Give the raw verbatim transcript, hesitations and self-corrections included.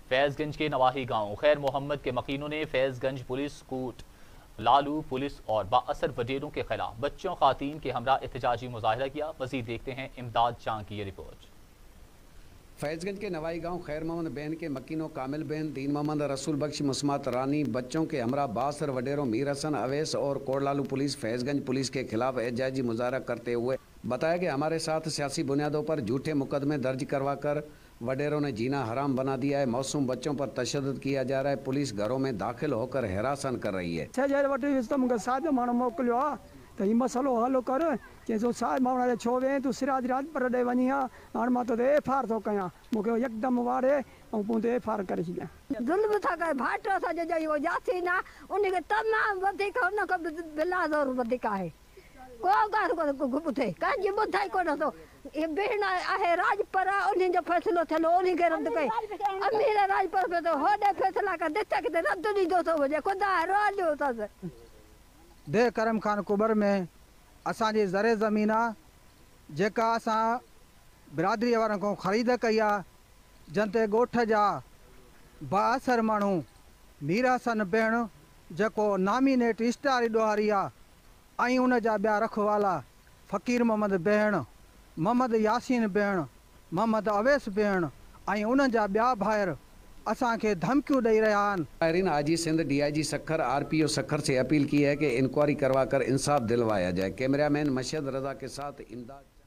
फैज़गंज के नवाही गांव खैर मोहम्मद के मकीनों ने Faizganj police court Lalu police और बाअसर वडेरों के खिलाफ बच्चों खातीन के हमरा एहतजाजी मुजाहिरा किया। मजीद देखते हैं इमदाद चांग की ये रिपोर्ट। फैज़गंज के नवाई गांव खैर मोहम्मद बहन के मकीनों कामिल बहन, दीन मोहम्मद, रसूल बख्श, मुस्मात रानी बच्चों के हमरा बासर वडेरों मीर हसन, अवैस और कोड़लालू पुलिस फैज़गंज पुलिस के खिलाफ एहतजाजी मुजाहरा करते हुए बताया कि हमारे साथ सियासी बुनियादों पर झूठे मुकदमे दर्ज करवा कर वडेरों ने जीना हराम बना दिया है। मासूम बच्चों पर तशद्दुद किया जा रहा है। पुलिस घरों में दाखिल होकर हिरासत कर रही है। तो ये मसलो हल कर चो साज मावना छो वे तू सिराज रात पर दे वनी हां हां मां तो एफ आर तो कया मुके एकदम वारे और पुंते एफ आर करे छी जुल्म था का भाटो सा जे जो जासी ना उन के तमाम वधिक उन को बिलाजर वधिक है को गार को गुबुथे का जे बुधाई को न तो ये बेना आहे राज पर उन जो फैसलो थलो उन के रद्द कई अमीर राज पर पे तो होदे फैसला का देता के रद्द नहीं दो तो वजे खुदा राजो था दे करम खान कुबर में असांजी ज़रे ज़मीन आहे जेका असां बिरादरी वारनि खां ख़रीद कई आहे। जनते ॻोठ जा बाअसर माण्हू मीर हसन भेण जेको नामिनेट स्टार ॾोहारी आहे ऐं उन जा ॿिया रखवाला फ़कीर मोहम्मद भेण, मोहम्मद यासीन भेण, मोहम्मद अवैस भेण ऐं उन जा ॿिया भाइर असां के धमकियों दे रहा हैं। आयरीन आजी Sindh D I G Sukkur R P O Sukkur से अपील की है कि इंक्वायरी करवा कर इंसाफ दिलवाया जाए। कैमरामैन मशहद रजा के साथ इमदाद।